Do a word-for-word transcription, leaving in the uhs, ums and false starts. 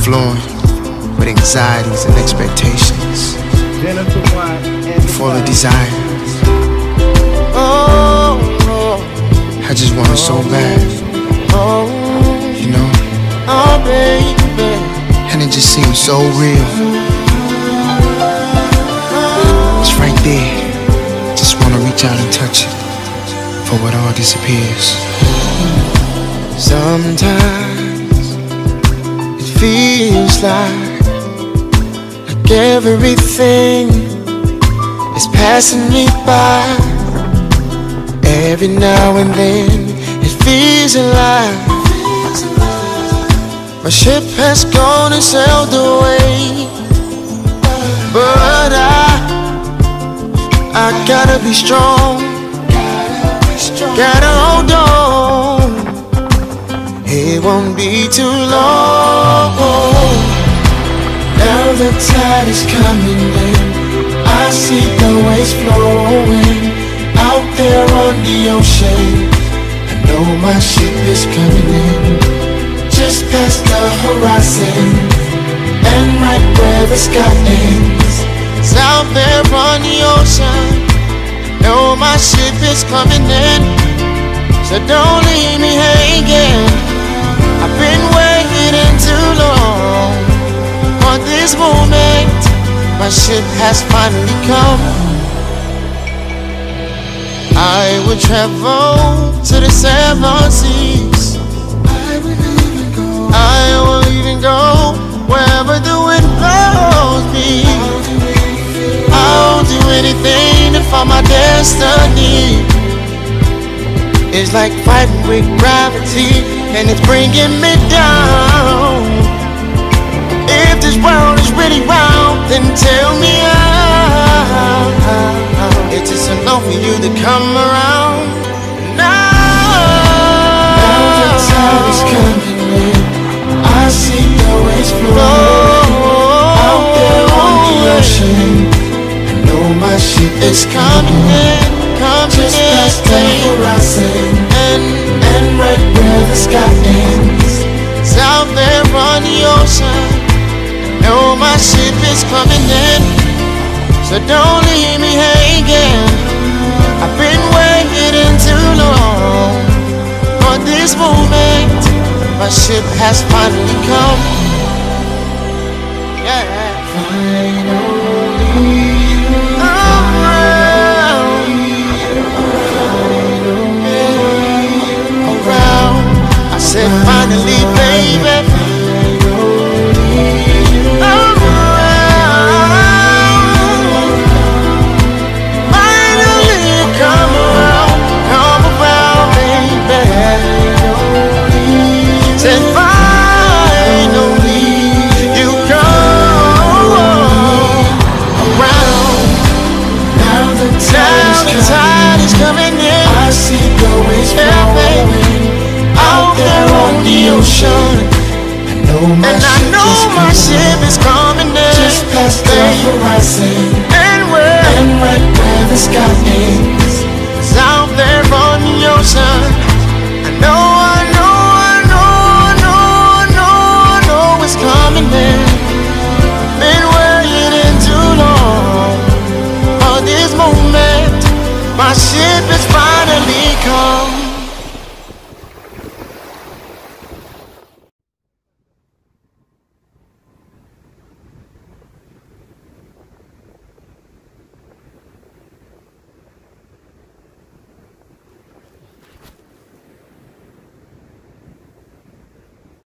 overflowing with anxieties and expectations, full of desires. Oh, I just want it so bad, you know. Oh, baby, and it just seems so real. It's right there. Just wanna reach out and touch it for what all disappears. Sometimes it feels like like everything is passing me by. Every now and then it feels alive. My ship has gone and sailed away, but I I gotta be strong, gotta hold on. It won't be too long. Now the tide is coming in, I see the waves flowing out there on the ocean. I know my ship is coming in, just past the horizon, and right where the sky ends. It's out there on the ocean. Know my ship is coming in, so don't leave me hanging. I've been waiting too long for this moment. My ship has finally come. I will travel to the seven seas. I will even go wherever the wind blows me. I'll do anything to find my destiny. It's like fighting with gravity, and it's bringing me down. If this world is really round, then tell me how. It's just enough for you to come around now. Now the tide is coming in, I see the waves flowing out there on the ocean. My ship is coming in, coming just past the horizon, and, and right where the sky ends. It's out there on the ocean. I know my ship is coming in, so don't leave me hanging. I've been waiting too long for this moment. My ship has finally come. Yeah. Finally. Said finally, baby, I'm around. Finally, come around, come around, baby. Said finally, you come around. Now the tide is coming in, I see the waves flowing out there on the ocean. I know my and I know my ship is coming in, just past the horizon, and where and right where the sky ends. It's out there on the ocean. I know, I know, I know, I know, I know, I know it's coming in. Been waiting too long for this moment. My ship is